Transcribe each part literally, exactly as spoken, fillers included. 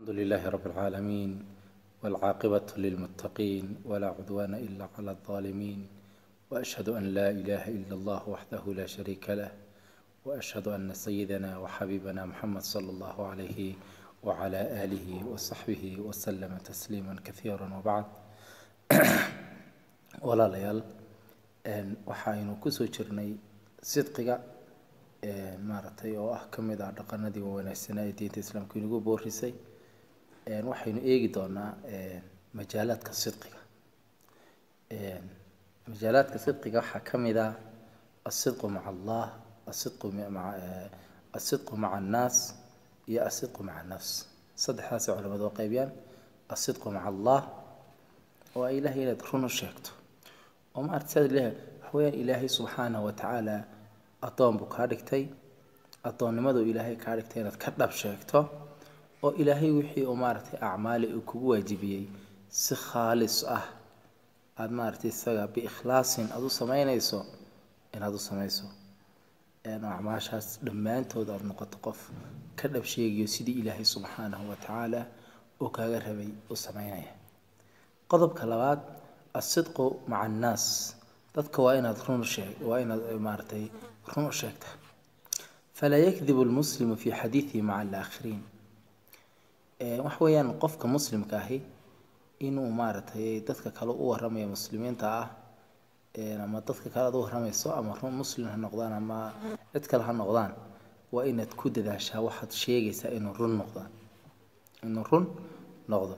الحمد لله رب العالمين والعاقبة للمتقين ولا عدوان إلا على الظالمين وأشهد أن لا إله إلا الله وحده لا شريك له وأشهد أن سيدنا وحبيبنا محمد صلى الله عليه وعلى آله وصحبه وسلم تسليما كثيرا وبعد ولا ليال waxaynu kusoo jirnay sidqiga ee maartay oo ah kamid ah dhaqanadii wanaagsanaa ee diinta islaamka inagu boorisay een waxaynu eegi doonaa een majaaladka sidqiga een majaaladka sidqiga waxa kamid ah as-sidqu ma'a Allah as-sidqu ma'a as-sidqu ma'a an-nas iyo as-sidqu ma'a an-nafs saddexdaas culimadu qaybiyaan as-sidqu ma'a Allah oo ilaahay inaad run u sheegto وما أرسل له هو إلهي سبحانه وتعالى أطام بكاركتي أطام نمدو إلهي كاركتي نتكتب شيكته وإلهي وحي أمارتي أعمالي وكواجبي سخالص أه أمارتي سجى بإخلاص أدو سماينيسو إن أدو سمايسو أنا أعماشاس لما أنت ودار نقطة قف كتب شيء يسيدي إلهي سبحانه وتعالى وكاغربي وسماينيه قضب كلوات الصدق مع الناس تذكر وين رون شيء وين مارتي رون شيكته فلا يكذب المسلم في حديثه مع الآخرين وحويا قفك مسلم كاهي إنه مارتي تذكر كلو ورمي مسلمين تاع لما تذكر كلو ورمي سواء مرون مسلم هالنقدان أما تذكر هالنقدان وإن تكود ذا شا واحد شيء سإنه رون نقدان إنه رون نقدان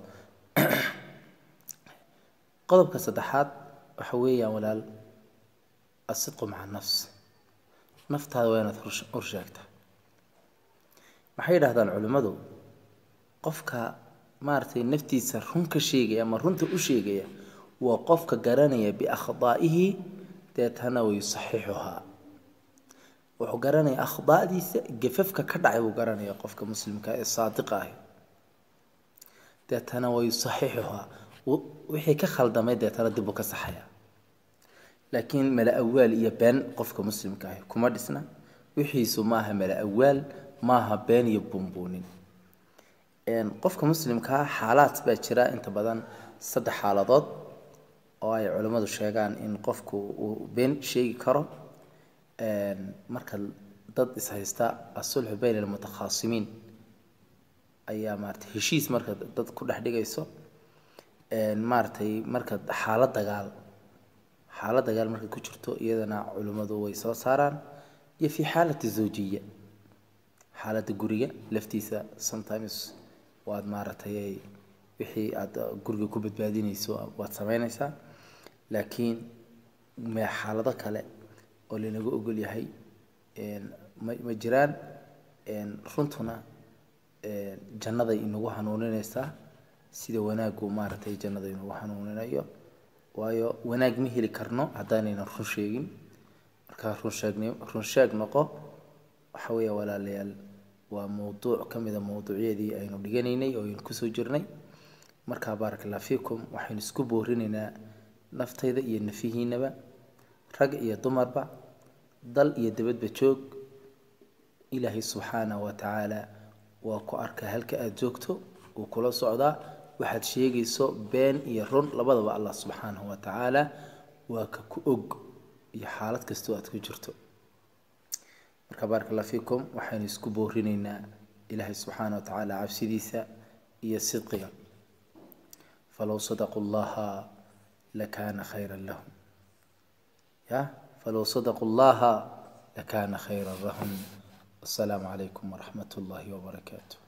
قضب كصدحات وحوية ولا الصدق مع النفس نفط هذا وين أرجعته محيد هذا العلماء دو قفك مارتي نفتي سرهم كشيء أما رنت أشيء وقفك جرانية بأخطائه تتهنا ويصححها وحجرانية أخطاء دي جففك كدعي وجرانية قفك مسلم كالصادقة تتهنا ويصححها وحي كخلدمay deetana dib u ka saxaya laakiin mala awal iyo been qofka muslimka ah kuma dhisna wixiisu maaha mala awal maaha been iyo bumboonin een qofka muslimka ah xaalad baa jira inta badan saddex xaaladood oo ay culimadu sheegaan in qofku uu been sheegi karo een marka dad is haysta asulhu bayna al-mutakhasimin ayaa maartay heshiis marka dad ku dhex dhigayso maartay marka xaalad dagaal xaalad dagaal marka ku jirto iyadana culimadu way soo saaraan iyo fi xaalada zawjiya xaalada guriga laftiisa sometimes waad maartay wixii aad guriga ku badbaadinayso waad sameynaysaa laakiin ma xaalado kale oo lanagu ogol yahay een ma jiraan een runtuna een jannada inagu hanuuninaysaa sida wanaagu maartay jannada inuu hanuuninayo waayo wanaag ma heli karno hadaanayna run sheegin marka run sheegnay run sheeg noqo waxa weeye walaalayaal waa mowduuc kamida mowduucyadii aynu dhiganaynay oo aynu ku soo jirnay marka barakallahu fiikum waxaynu isku boorinaynaa naftayda iyo nafihiinaba rag iyo dumarba dal iyo dabadba joog ilaahi subhanahu wa ta'ala waa ku arka halka aad joogto oo kula socdaa waxaad sheegayso been iyo run labadaba Allah subhanahu wa ta'ala waa ka ku og iyo xaalad kasto aad ku jirto marka barakallahu fiikum waxaan isku boorinaynaa ilaahay subhanahu wa ta'ala cabsidiisa iyo sidqiga falaw sadaqullaha lakana khayran lahum ya falaw sadaqullaha lakana khayran lahum assalamu alaykum wa rahmatullahi wa barakatuh